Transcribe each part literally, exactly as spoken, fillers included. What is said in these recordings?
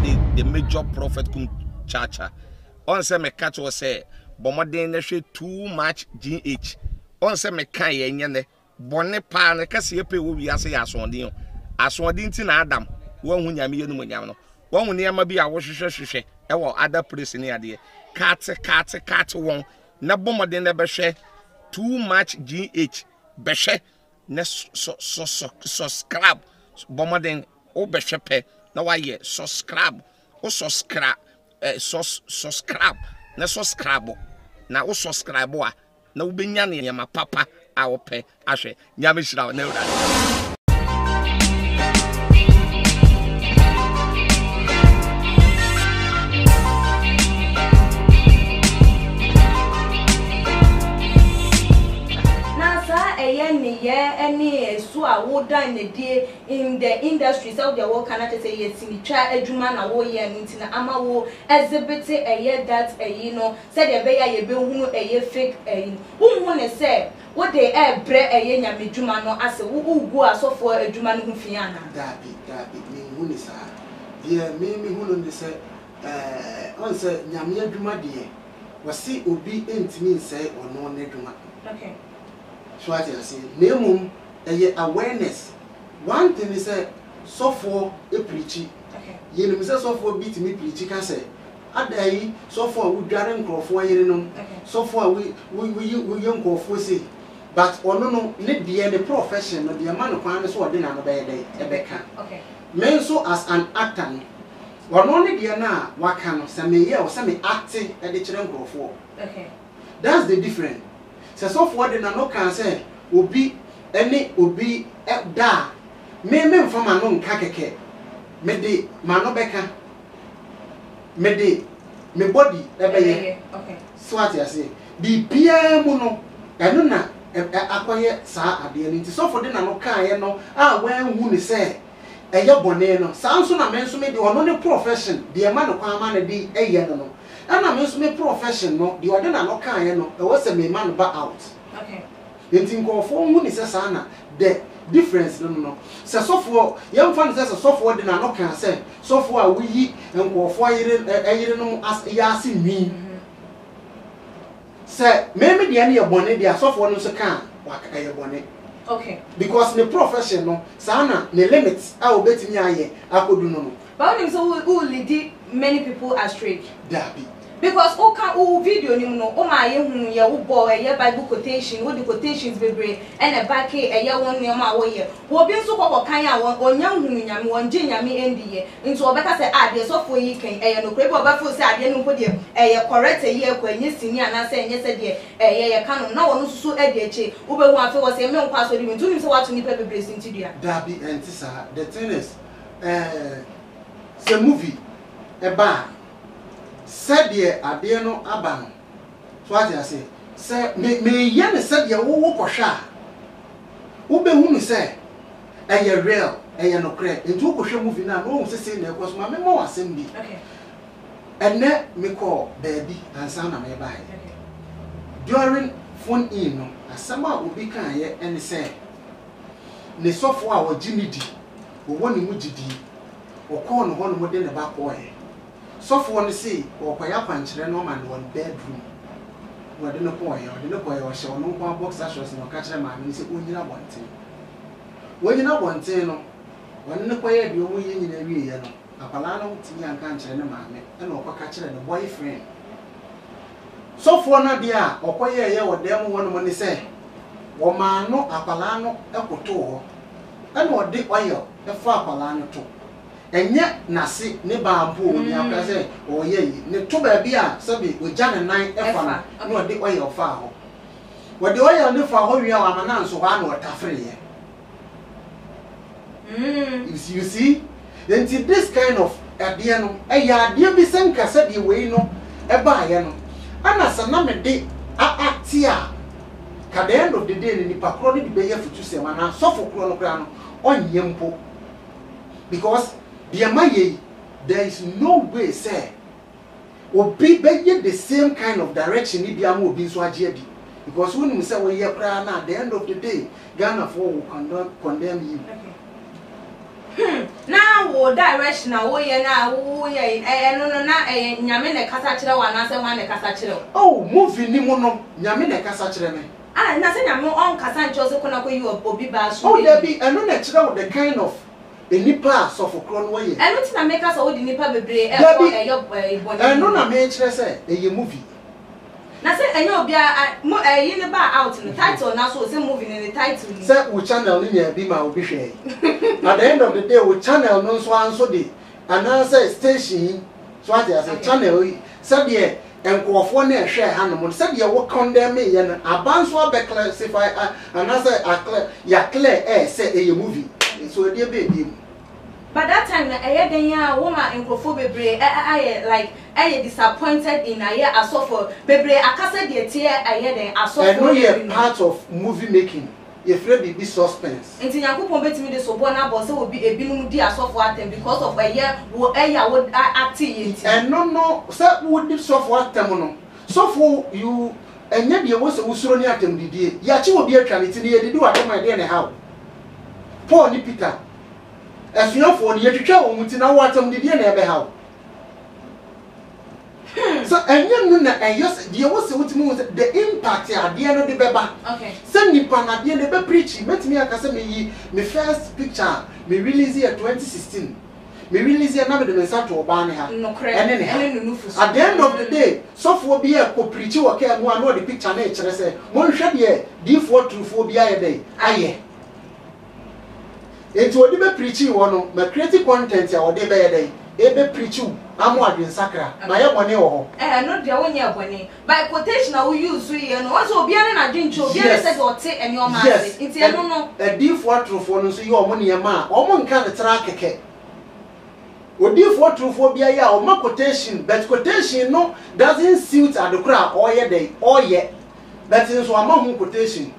the the major prophet kum chacha on say me catch was say bomoden na hwe too much gh on say me kan ye nyene bone pa na kase ye pe wo wi ase ya asonde asonde nti na adam wo hu nyame ye no nyam no wo hu ne ma bi a wo hwehwe hwehwe e wo other place ni ade kat kat kat won na bomoden na be hwe too much gh be hwe na so so so subscribe bomoden o be hwe pe na wa ye subscribe o subscribe eh subscribe na subscribe na o subscribe a na wo benya ne yama papa a wo pe ahwe nyame hira na ura any so a wo dan na die in the industry so the work cannot say yes ni twa adwuma na wo ye ntina ama wo exhibit eye that eye no said the be ya ye be hu eye fake eye hu hu ne say wo de e bre eye nyame dwuma no ase wo ugu asofo adwuma no hu fiana dabi dabi me hu ne sa de me me hu no ne say eh on say nyame adwuma de wo si obi entimi say ono ne adwuma okay. So I say, name a awareness. One thing is a so for a preachy. Okay. You know, so for beat me preachy can say. A day, so far we daren't go for you know. So far we we we we young go for say. But or no no, let be any profession or the amount of time is what dinner by a day, a becca. Okay. Men so as an actor. Or only the na what kind of some year or some acting at the children go for. Okay. That's the difference. So so for the no can say obi any obi da me me from no nka keke me de mano beka me de me body ebeye okay so what you say bi bia mu no eno na akoye sa ade ni so for the no kan ye no a wan hu ni say eye bone no sa nso na me nso me de ono ne profession de ma no kwa ma na di eye no no ana me nso me profession no de ode na no kan ye no e wo se me ma no ba out okay enti nko fo hu ni se sa na the difference no no se so for yem fa ni se so for de na no kan se so for a we yi nko fo ayire ayire no as ya ase nwi se me me de na ye bone de so for no so kan wa ka ye bone okay because the profession no sa na the limits a obetimi aye akodu no no but when so who lead many people astray dabi because o ka o video ni no o ma ye hu ye wo bo ye bible quotation wo the quotations bebre and e back e ye won ne ma wo ye wo bi nso kokko kan a won onya hu nyame won je nyame endi ye nso obeka say ade so for yi kan e ye no kre bi obefo say ade no ko de e ye correct e ye ko enye sini ana say enye say de e ye ye kan na won susu e de eche wo be hu afi wo say me nkwa so de mi tuni say what ni pe bebre sinti dua dabi entisa the thing is eh se movie e ba said the ade no aba no so what you say say me me ye ne said ye wo wo kohwa wo be hu ni say e ye real e ye no kre nti wo kohwa movie na no se say na e koso ma me mo asem bi okay ene me call baby ansa na me ba during phone in no asama obi kan ye ene say ne sofo a wo jimidi wo woni mu jidi wo call no ho no mo de ne ba ko e so for one see or kwaya kwankyere no man one bedroom where the no point or the no point or show no one box ashes no catch them and say onyina bonten wonyina bonten no one no kwaya bi omo ye nyina wie ye no apala no timi anka nkyere ne maame e na okwa catch the boyfriend so for na dia okwaya ye wo dem won mo ni say wo ma no apala no ekoto ho e na ode oil e fa apala no to enye nase ne bampo ni aka say oye yi ne to ba bia sabi oja ne nan efa no ode oye ofa ho wode oye ne fa ho wi a na nso ha na otafre ye mm you see then this kind of ade no e ya ade bi senka sabi we no e ba ye no ana sana me de a atia ka the end of the day ni pa kro ni be ye futu se ma na so fo kro no kra no onye mpo because there is no way say obi be the same kind of direction if you am obi so agye di because when you say we hear prayer na at the end of the day Ghana for will condemn condemn you okay. hmm now wo direction na wo ye na wo ye eh no no na eh nyame na kasa kire wa na se ho na kasa kire. Oh, movie ni mo no nyame na kasa kire me. Ah, na se nyame on kasa ncho se kona ko yi obi ba so. Oh, there be eno na kire wo the kind of enipa so for kro no ye. Eno ti na make us wo di nipa bebre e for e yo boni. Eno na me kire se e ye movie. Na say enye obi a mo eh yi ne ba out no title na so say movie ne the title ni. Say we channel ni nya bi ma obi hwe. At the end of the day we channel no so anso de anasa station so at as a channel say de enkofo na ehwe ha no mo say de wo condemn ye no abanso be classify anasa a ya clear eh say e movie so de be bi. But that time na eye den ya woman enkofo bebre eh like eye disappointed in aye asofo bebre akasa de tie eye den asofo. And no ye part of movie making. You afraid be be suspense. Nti Yakupon betimi de so bona bo se obi ebinum di asofo atem because of eye wo eye wo acting yenti. And no no say wo di sofo atem no. Sofo you enye de wo se usuro ni atem didie. Ya chi obi atwa ne ti ne ye didi wa dem ide ne how. Paul ni Peter. Esuafo ni yetwetwa wo muti na wo atem didie na ebe how. So enye no na eyos de wo se wutimi the impact ya de no de beba. Okay. Say nipa na de be preach metimi akase me yi me first picture me release in twenty sixteen. Me release na me de mensa to oba ne ha. No credit. Ene no nufu. At the end of the day, so for be a ko preach wo ka no ano the picture na e kire say mo hwe de d four true four bi aye dey. Aye. Enti odi be preach wo no, me create content ya odi be ye dey. E be preach you amo adwen sakra na ye bone wo ho eh no de wo nya bone by quotation na we use so ye no so obi ane na dwincho obi ane say o te eni o ma ase nti eno no e d four true four no so ye omo ne ma omo nka ne tra keke o d four true four bia ya o ma quotation but quotation no doesn't suit adokra o ye dey o ye but so ama hu quotation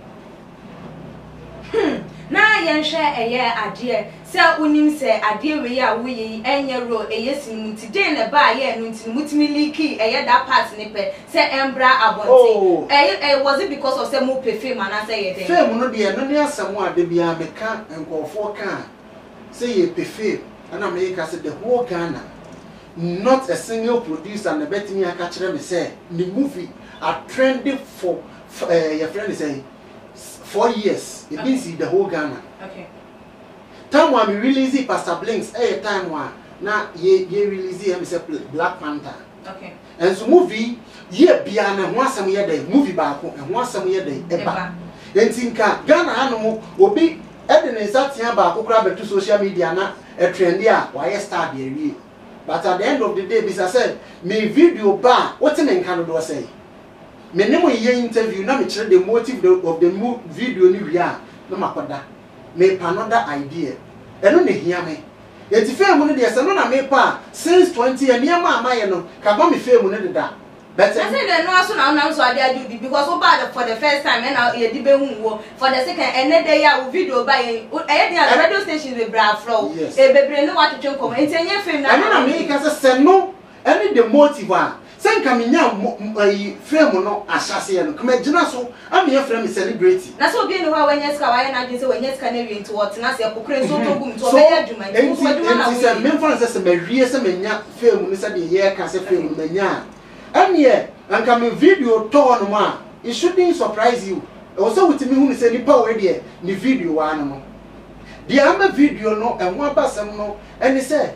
hmm na yen hwe eye ade se unim se ade we ya wo yi enye ro eye sinuti de ne ba ye no nti mutimi liki eye that part ne pe se embra abonte eye eh was it because of se mo pe fame na se ye den fame no de no ne asem ade bia meka enkofo ka se ye pe fame ana me ka se the whole Ghana not a single producer na betimi aka kire me say the movie are trending for uh, your friend say four years. It means okay. The whole Ghana. Okay. Time when we release Pastor Blinks, eh time when na ye ye release him say Black Panther. Okay. And so movie ye bia na ho asem ye dey movie ba ko ho asem ye dey eba. Entinka Ghana anu obi e de ne nsatia ba ko kra betu social media na e trendy a why star dey wie. But at the end of the day bisa said me video ba what in nka no do say. Me nemo ye interview na me kire the motive of the video ni wia na makoda me another idea eno ne hia me eti fame no de se no na me pa since twenty years niam amaye no ka ba me fame no de da but I say the no aso na na so ade adu because o bad for the first time and ye di be hu wo for the second and day ya video ba ye e dey at radio station be bra flow e bebre no what twetwe kom enti enye fame na na me ka se no any the motive a sen ka me nya ai fame no asase no kuma gina so am ye frame celebrity na so bi no wa wanya ska wa na dwese wanya ska na wi nti what na se kokre so to gum to be aduma nti so aduma na we se me fan se se me wie se me nya fame no se de ye ka se fame no nya am ye anka me video to no ma it shouldn't surprise you also with me hu se ni pa we de ni video wa no the am video no e ho abasem no eni se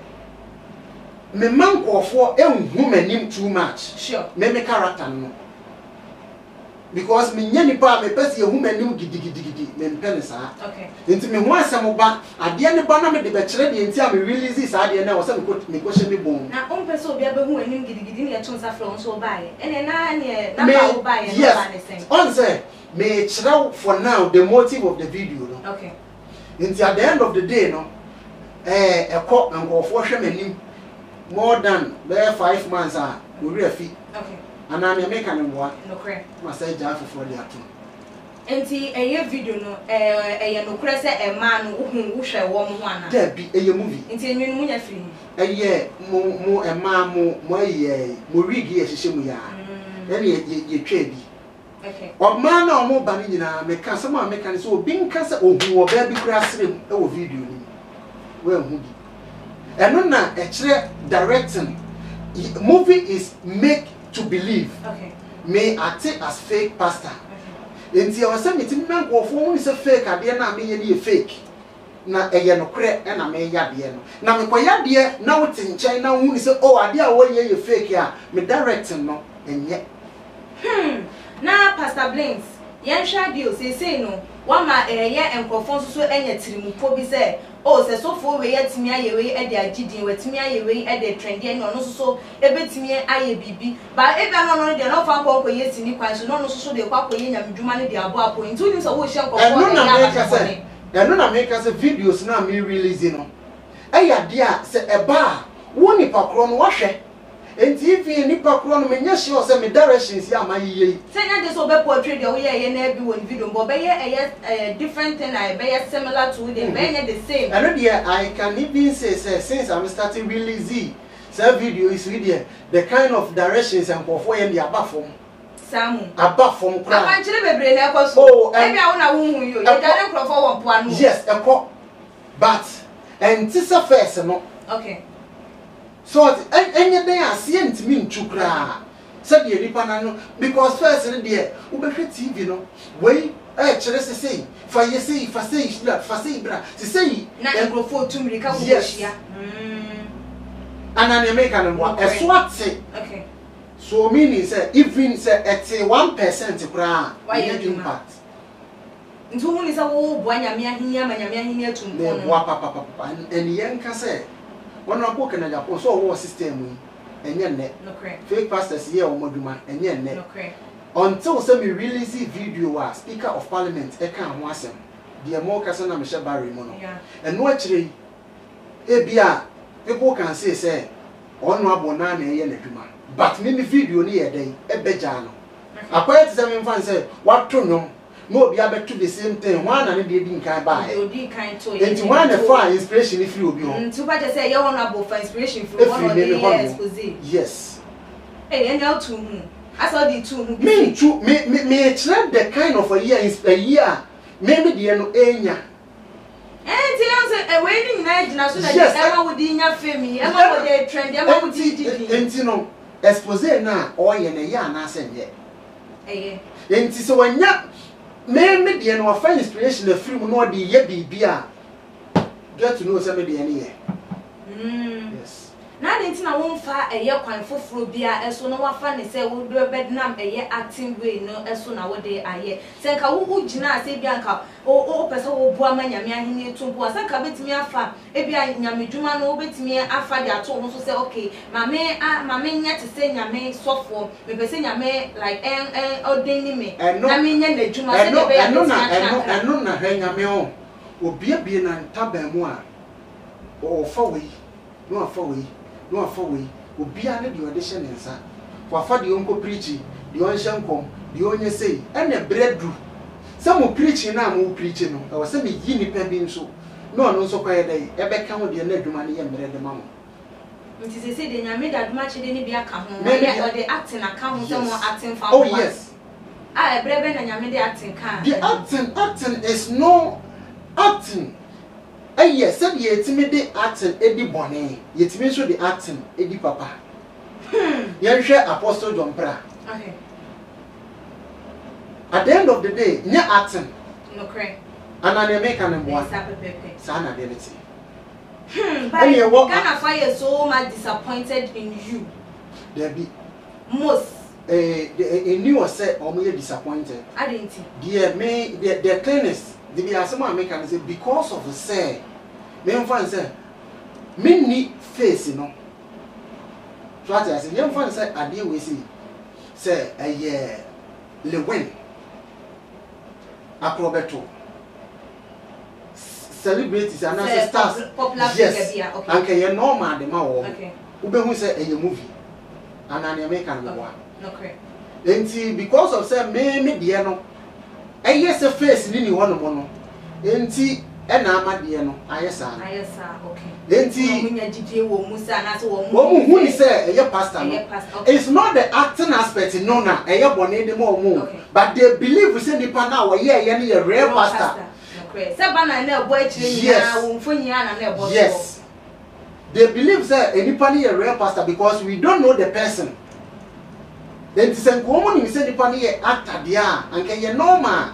me mankofo enhu manim too much sure me me character no because me nya nipa me pese ehu manim gidigidigidi me mpene saa okay enti me ho asem ba ade ne ba na me de be kire de enti a me release saa ade na wo se me ko me ko hye me bon na on pese obi abehu anim gidigidi ne yetun safra on so bae ene na ne na ba wo bae no ba ne sen on say me kire for now the motive of the video no okay enti at the end of the day no eh ekọ nkofo hwe manim more than there five months ah we refi okay ana me make an mboa no kre ma say ja for the ato enti eye video no eh eye no kre se e ma no hu wo hwe wo mo ana there be eye movie enti enyu mu nya firi eye mo mo e ma mo mo eye mo wigi e hihye mu ya ene ye ye twa bi okay o ma na o mo ba ni nyina me ka se ma me ka se obi nka se ohu o ba bi kura srem e wo video ni we hu bi eno na echere directing movie is make to believe. Okay. Me act as fake pastor. Okay. Enti I was saying me men go for one is a fake ade na me ye fake. Na eye no kre e na me ya de no. Na me koya de na wo tinchen na hu ni say oh ade a wo ye ye fake a me directing no enye. Hmm. Na Pastor Blinks, yen hwa dio say say no, wa ma eye enkofon so so enye tirimupo bi say oh se so fo we yetimi aye we e de agidin wetimi aye we e de trendy no no so so ebetimi aye bibi ba e bia no no de no fa nko ko yesi ni kwan so no no so so de kwa ko ye nyamdwuma ne de abo apo nti uni so wo hye nko ko na make say e no na make say videos na me release no e ya de a se e ba wo ni pakro no wo hwe enti if ni pakro no me nya sure say me directions ya ma yiye say na de so be portray de wo ye ye na bi won video but be ye a different thing I be similar to them be the same. I know there I can even say, say since I'm starting release some video is really the kind of directions and for in the above form. Samu. Above form crowd. I actually be brain e so. Oh, maybe I wanna who you. You don't crop for one point. Yes, a cop. But and this a first no. Okay. So any day I see it mean to cry. Said the nipa na no because first there we be T V no. Wey eh chere se say fa ye say fa say bra fa say bra se say na microphone to me ka wo hia mm ana na make an one e so ate okay so meaning say even say at one percent kra e impact ntu hu ni say wo bo anyame ahia ma nyame ahia tum ko no wa papa papa en yen ka say wono ko kana Japan so wo system yi enye ne fake pastors here o moduma enye ne until say me release video was Speaker of Parliament e kan ho asem the more kasa na me she Barry mo no and no akire e bia people can say say onu abona na eye na dwuma but me video ni ye dey e beja no akwai ti say me fan say what to no no obi abeto the same thing one na ne dey di nkan ba e odi kan to e nti one na for inspiration if you obi ho nti ba say ye one abo for inspiration from one of the expose yes eh and how to hu I saw the two who me too me me me the kind of a year is a year maybe the no enya eh ti am say e we ni nyina gina so that e ma wo di nya femi e ma wo dey trend e ma wo di di enti no expose na o ye na ye ana say ye eh enti so wanya me me the no fa inspiration the film no dey ye bibia get to know say me the any ye mm yes na de ntina won fa eye kwan foforo bia eso no wafa ne se wo do bednam eye acting way no eso na wo de aye se nka wo ugina ase bia nka o o pese wo bua manyame ahini tumpo ase nka betimi afa e bia nyame dwuma no wo betimi afa de ato ho so se okay mame mame nya te se nyame sofo me pese nyame like en en odeni me na me nya na dwuma se de be ya no na eno eno na hwe nyame o obi abie na ntaba mu a o fa we no afa we no afa we obi a ne de audition nsa for afa de onko preach de on hyenkom de onye sei ene breadru some preach na mo preach no e wo se me yi ni pa bi nso no no nso kwaye dai e be ka ho de na adwuma ne ye mere de mamo nti se se de nyame da adwuma chede ni bia ka ho ya o de acting aka ho se mo acting fa oh yes ah e brebe na nyame de acting ka the acting acting is no acting eh yes said ye timi de acting edi bone ye timi so de acting edi papa hmm ye hwe Apostle John Pra okay at the end of the day nya acting no correct and an American and one sana ability hmm but Ghana fire so much disappointed in you there be most eh a new say or me disappointed I didn't dear me the the cleanest the be as someone make can say because of the say me fan say me ni face no so I say me fan say ade we see say eh Lewin Acrobato celebrities and as stars popular figure okay and can normal the ma wo okay ube hu say a movie and an American one okay enti because of say me me de no eye se face ni ni wono mo no enti e na amade no ayesa ayesa okay enti munya jije wo musa na so wo mu hu ni say eye pastor no it's not the acting aspect no na eye bone de mo mo but they believe say nipa na wo ye eye ne real pastor okay se ba na na ebo akire nya wo mfonyi ana na ebo yes they believe that anybody a real pastor because we don't know the person. Then to say woman you say anybody actor there and can you normal.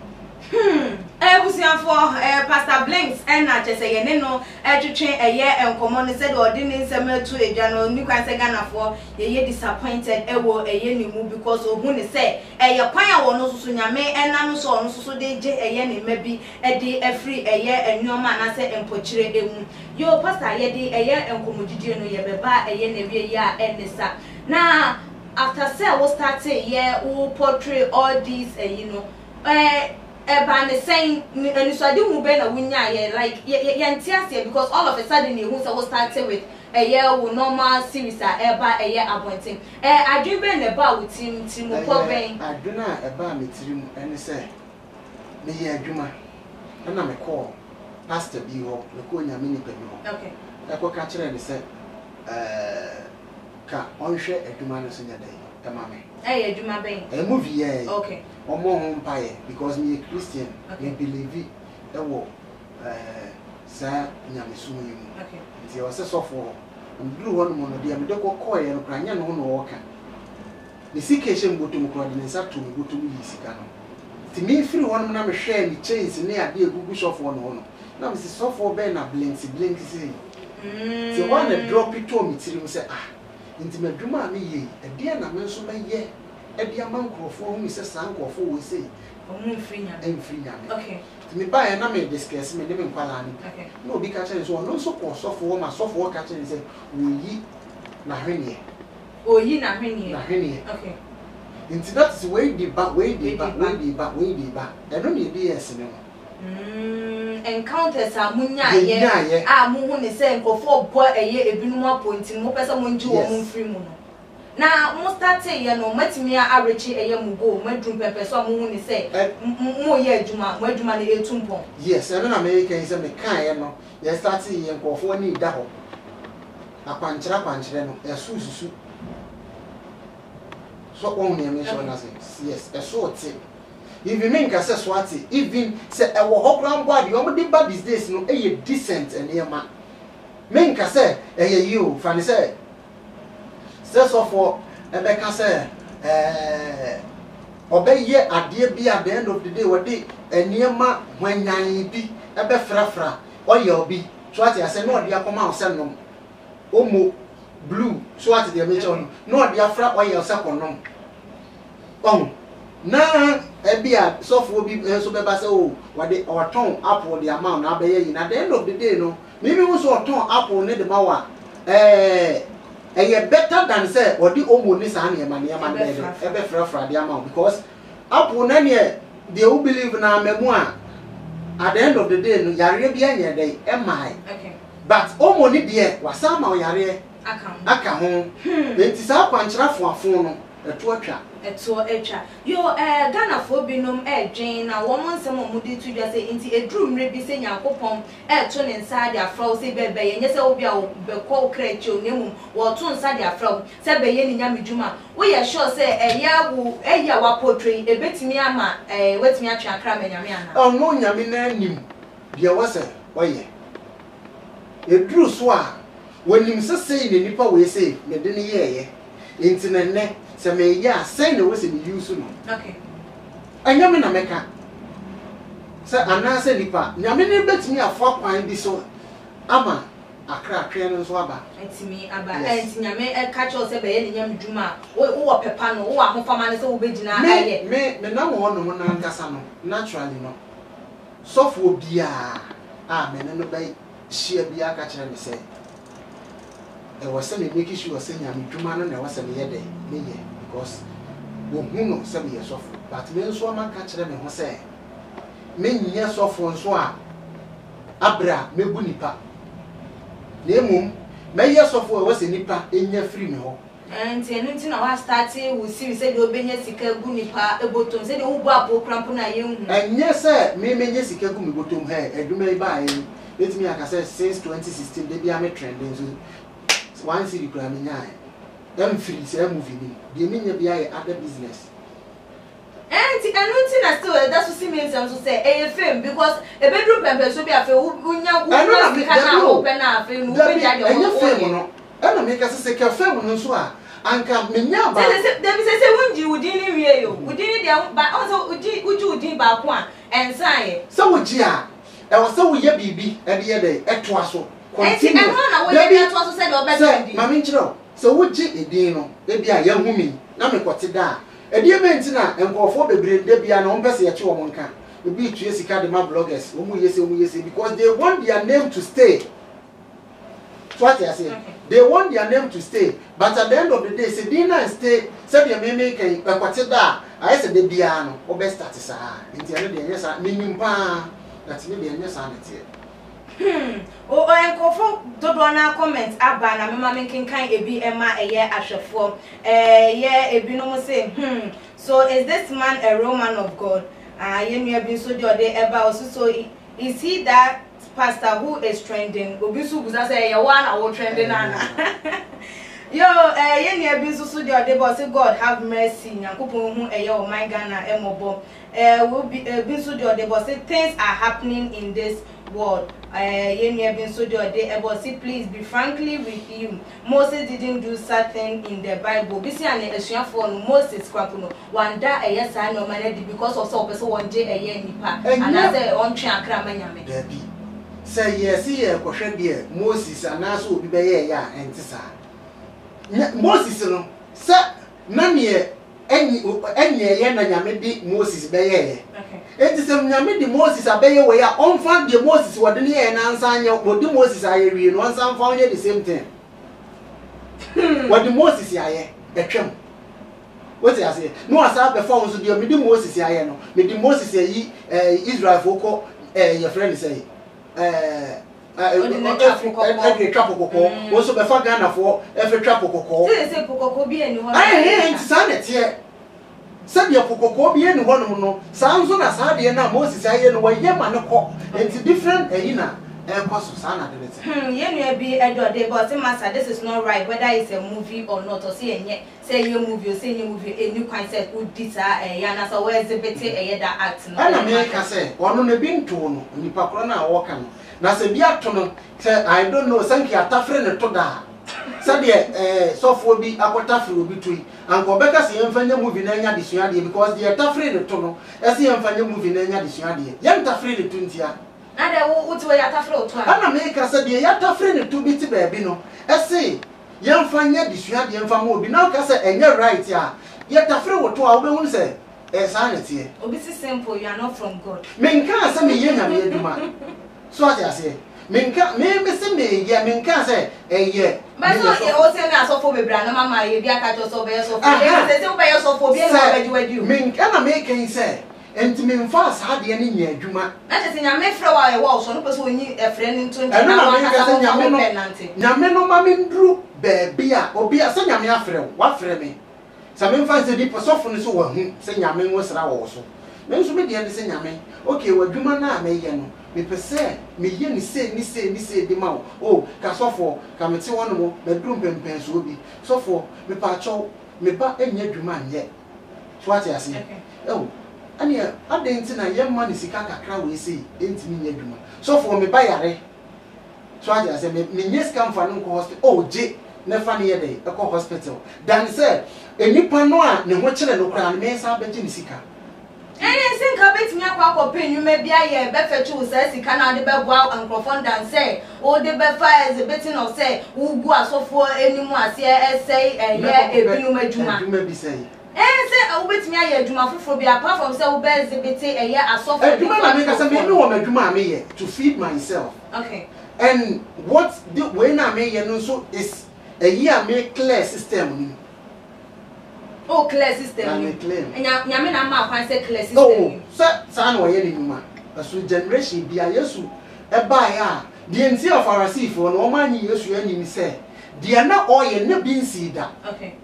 Hmm. Eh, busianfo eh Pastor Blinks and na chese ye ne no etwetwe eye enkomo ne said ordinary semetu edwa no ni kwan se ganafo ye ye disappointed ewo eye ne mu because ohun ne say eye kwan a wo no susu nyame enam so no susu de je eye ne mabi e de afri eye enwoma na se empochire emu yo pastor ye de eye enkomo didie no ye beba eye ne wie ya enisa na after say we start ye we portray all these uh, you know eh Eba ne saying and so I didn't be na winya ye like ye ye because all of a sudden you who started with a year with normal series a eba a year appointing. Eh I dream be na ba with team team ko ben. I do na eba me tirim and say me ye adwuma na me call pastor bi ho me ko nya me ni pe bi ho. Okay. E ko ka kire ni say eh ka onhwe adwuma no so nya dai e ma me. Eh adwuma ben. E movie ye. Okay. Omo hon paye because me a Christian okay. me believe e wo eh sa nyamesumu yimu okay nti o se sofo nduru wonu mo no dia me de kokko ye no kranya no no woka ni sikeshe mboto mu kwa dinesa to mboto mu yisika no ti me firi wonu na me hwe ni chains ne ade egugu sofo no no na me si sofo be na blinks blinks say mm ti one na drop it to me tiri mu say ah nti me dwuma me ye e dia na me nso me ye Ebi amankrofo hu mi se sankrofo we say omu free nyame em free nyame okay ti mi ba na me discuss me de me kwala ni okay no bi ka chere so no so ko sofo wo ma sofo wo ka chere say wo yi na hwene oyi na hwene na hwene okay nti that is way di ba way di ba way di ba way di ba e no me bi yes ne mm encounters amunya ye a mu hu ne say nkofo bo eye ebinum appointing mo pesa mo nji wo mu free mu no na mo start ye no matimi a arechi eye mu go madrum pepe so mo hu ni say mo ye adwuma mo adwuma na etumpon yes e na me kan say me kan ye no ye start ye nkofo ni da ho akwankyera kwankyere no e su susu so on me me so na say yes e so ti even me nka say so ati even say e wo hokran board yo mo dey bad these days no e ye decent and ye ma me nka say e ye you fa ni say so for Ebeka say eh obeye ade bi at the end of the day we dey eniema hwanyan bi ebe frafra oye obi so ati ase no de akoma ose nom omo blue so ati de mention no de afra oye ose konom on na ebia so for obi so beba say o we dey our ton apple the amount na be yi na the end of the day no maybe we so ton apple ne de mawa eh eh better than say or the omo ni sa na ma na ma dey ebe frafra the amount because apple na ne they who believe na memu a at the end of the day no yare bia nya dey e mai okay but omo ni de wasa ma yare aka aka ho enti sa kwankyera foafo no eto atwa eto atwa yo eh Ghana fo binom edwen na wo monsem omudi tu dwa say enti edru mre bi se Nyankopon eto ne nsa de afraw se bebe ye nyese obi a bekọ krechi onemu wo to nsa de afraw se be ye ni nyamedwuma wo ye sure say eya wo eya wa portray ebetimi ama eh wetimi atwa akra manyame ana oh no nyame na nim de wose oye edru so a wonim se sei ne nipa we sei me de ne yeye enti ne ne se me ya say no we se me use no okay anyame na meka se anase nipa nyame ne betimi afọ kwan bi so ama akra akra no so aba etimi aba enti nyame e ka cho se be ye ne nyamedwuma wo wo pepa no wo ahofama ne se wo begina aye me me na wo no mo na nkasa no naturally no sofo bia a me ne no bai hia bia ka kire me se e was say make sure say nyamedwuma no na was say me ye dey me ye because wo hu no say me ye sofo but me nso ma ka kire me ho say me nyɛ sofo nso a abra mebu nipa na emum me ye sofo e was nipa enya free me ho enti enu nti na wa start wo series say de obenya sika gu nipa ebotom say de wo bu apo krampo na ye hu enye say me menye sika gu me botom he aduma yi ba yi letimi aka say since twenty sixteen de bia me trending so one city kura me nyaa dem free say movie ni de me nya bia ye other business enti and nothing na still that's what see me some to say a film because a bedroom pempe so be afi unya unya kana open na afi no be dia de o film no e na make say ka film no so a anka menya ba say dem say say wunji wudi ni wie yo wudi ni dia ba also uji uji wudi ba ko a ensan so wuji a e wo so wo ye bibi e de ye de eto aso continue e na wo ye eto aso say de obedi mama nchiro so wuji edin no e bia ya humi na me kote da edie menti na enkofo bebre de bia na ompese ye che wo monka obi tue sika de ma bloggers wo mu yese wo mu yese because they want their name to stay. So what I say, okay. They want their name to stay, but at the end of the day, say dinner stay. Say the me make a kwate da. I said the piano. O best start sa. Inti ano de nyesa minim pa. That me de nyesa na tie. Hmm. O enkofo dodo na comment aba na mema menkin kan ebi ema eye ahwefo. Eh ye ebi no mo say, hmm. So is this man a real man of God? Ah, ye nua bi so de ode eba oso so is he that pastor who is trending? Obisu buza say ye one awo trending ana. Yo, eh ye nua bi so so de ode but say God have mercy. Nyankopon hu eye o my Ghana emobo. Eh we bi bi so de ode but say things are happening in this world. Eh ye nua bi so de ode but say please be frankly with you. Moses didn't do something in the Bible. Bisi ane esuafo no Moses kwapo no wanda eye sa no manadi because of so person wonje eye nipa ana say on twe akra manyame. Dabi. Say yes ye kohwe de Moses ana so obi be ye ya enti sa. Moses no say na ne enyi enyi ye na nyame di Moses be ye. Okay. Enti se nyame di Moses abeye we ya onfa de Moses wode ne ye na ansa anya wode Moses aye wi no ansa fa onye the same thing. Wode Moses aye etwem. What I say? No asa be fa so de me di Moses aye no. Me di Moses ayi Israel foko eh your friend say eh eh trapo koko wo so be fa Ghana for every trapo koko say say pokoko bi eni ho eh eh sa na tie say de pokoko bi eni ho no no sa nso na sa de na Moses aye no waye ma ne ko it's different eh na eh koso sa na de it hmm ye nua bi edode but say master this is not right whether it's a movie or not or say enye say ye movie or say nye movie any concept would this eh ya na so we exhibit eh that act no ana me ka say ono na bi nto no nipa kro na wo ka no na se bia to no say I don't know sanki atafre ne to da say de eh sofo bi akotafre obi to yi anko beka se yemfanya movie na nya desua de because de atafre ne to no ese yemfanya movie na nya desua de yem tafre ne to ntia ada wo wo to ya tafre o to ana me ka say de ya tafre ne to bi ti ba bi no ese yemfanya desua de yemfa mo obi na ka say enye right ya ya tafre wo to a wo be hu say eh sanity obi si simple you are not from God me nka say me ye nya me eduma. So what I say, minka me me se me ya minka say eh ye. But so o say na so for be bra na mama ye bia ka to so be so for. Ye say say o be so for be na be wadi wadi. Minka na me kan say enti me mfa sa de ne nya adwuma. Na say nyame frɛ wa ye wa so no person onyi e frɛ ni nto nti na wa ka say nyame no nyame no ma me ndru be bia obi a say nyame afrɛ wa frɛ me. Sa me mfa say di sofo no so wa hu say nyame wo sra wo so. Me nso me de ne say nyame okay wadwuma na me ye no. Me pese me ye ni se ni se ni se di ma o ka sofo ka me te wono mo me drum pempen so obi sofo me pa cho me ba enya dwuma nye so ati ase o ani adenti na ye ma ni sika kakra we sei enti ni nya dwuma sofo me ba yare so ati ase me nye sika mfa no ko hospital o je na fa ne ye dey e ko hospital dan say enipa no a ne ho kire no kra me sa ba je ni sika. Any sin kabet me akwa akopin you may be aye be fetu say sika na de be boa ankrofon dan say o de be fa exhibiting of say ugu asofo enimu ase e say eye ebinum adwuma adwuma bi say eh say o betimi aye adwuma foforo bi apart from say o be exhibit eye asofo adwuma na me ka say me no wo adwuma me ye to feed myself. Okay. And what the way na me ye no so is a year me clear system. Oh, clear system. And Yamina ma can say clear system. Oh, sir, son, or any man. As with generation be a yesu, a buyer. The N C of our sea for no man use you any say. The are not all ye ne bean seed. Okay.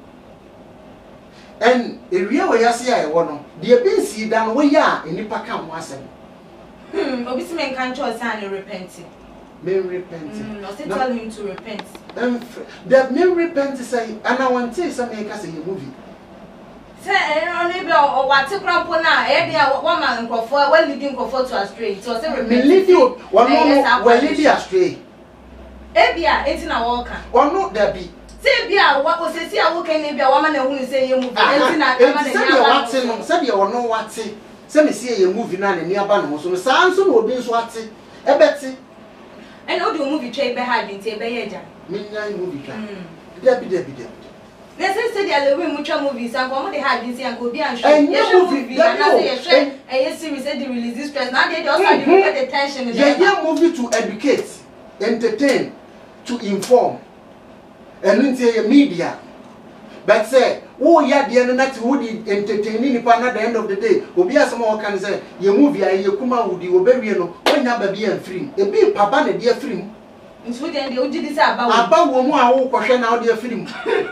And a real way I see I want the bean seed and we are in the Pacam was. Hmm, obviously, men can't choose and repenting. Men repenting. Mm, or say tell him to repent. And that men repent say, and I want to say something because a movie. say only be o what crampo na e dey one man nkofo we leading nkofo to astray so say me lead you one no we lead astray e bia enti na wo ka ono da bi say bia wo sesi a wo kan bia wo ma na hu say ye movie enti na ma na say bia wate no say bia ono wate say me see ye movie na na ni aba no so sa nso na obi nso ate e beti and o do movie tray be hard enti e be ye ja me nya movie twa da bi da bi da they say say they are mutual movies and come they hard enti and go be and show ye movie na say ye share e series say they release this stress now they also dey get the tension in there yeah movie to educate entertain to inform and into media but say oh yeah the end that would entertaining nipa na the end of the day obi asem o kan say ye movie aye kuma wudi obewie no onya ba bia free e bi papa na dia free nso den de oji di say abawo abawo mu a wo kohwe na wo dia free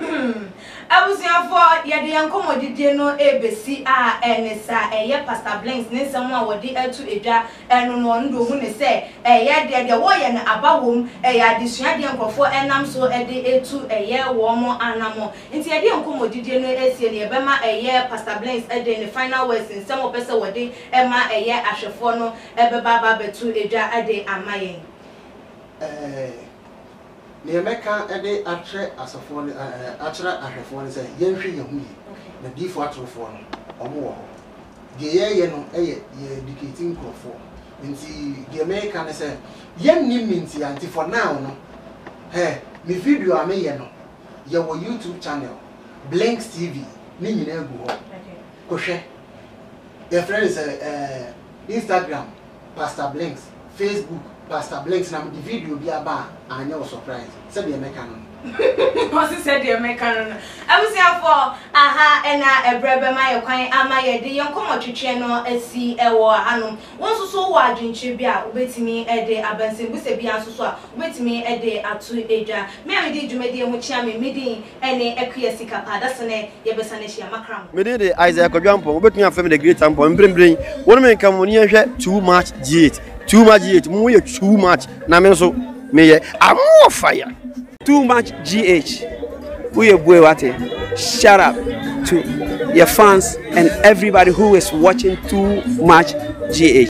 abusiafo ye de yankomodidie no ebesi a enisa eye Pastor Blinks ne nsem a wodi atu edwa enu no ndo hu ne se eye de de wo ye na abawom eye adesua de nkofo enam so ede etu eye wo mo anamo nti ye de yankomodidie no esie ne ebema eye Pastor Blinks ede ne final words nsem opese wodi ema eye ahwefo no ebeba ba betu edwa ade amayen eh ne meka ede atre asafo ne atre ahwefo ne say yenhwe ye hu yi na difo atrofo no omo wo de ye ye no eye ye educating crofo nti de meka ne say yenni minti anti for now no eh me video a me ye no ye wo YouTube channel Blinks T V ni nyina egu ho ko hwe your friend say eh Instagram Pastor Blinks, Facebook Pastor Blinks na the video bi aba anya o surprise said the American Boss said the American I was here for aha ena ebrebe ma ye kwan ama ye de yonkomo twetwe no asi ewo hanom wonso so wo adwenche bi a obetimi ede abansen bu se bi anso a obetimi ede atu edwa me am di dwumadi mu chia me medi ene ekuya sika pa da sene ye besa na hia makram me de Isaiah Kodwampo obetumi afem the great tempo mbrembrem wonu me nka mo ni hwe too much G eight too much G eight mo ye too much na me so me ye am fire too much G H. We boy what shout out to your fans and everybody who is watching too much G H.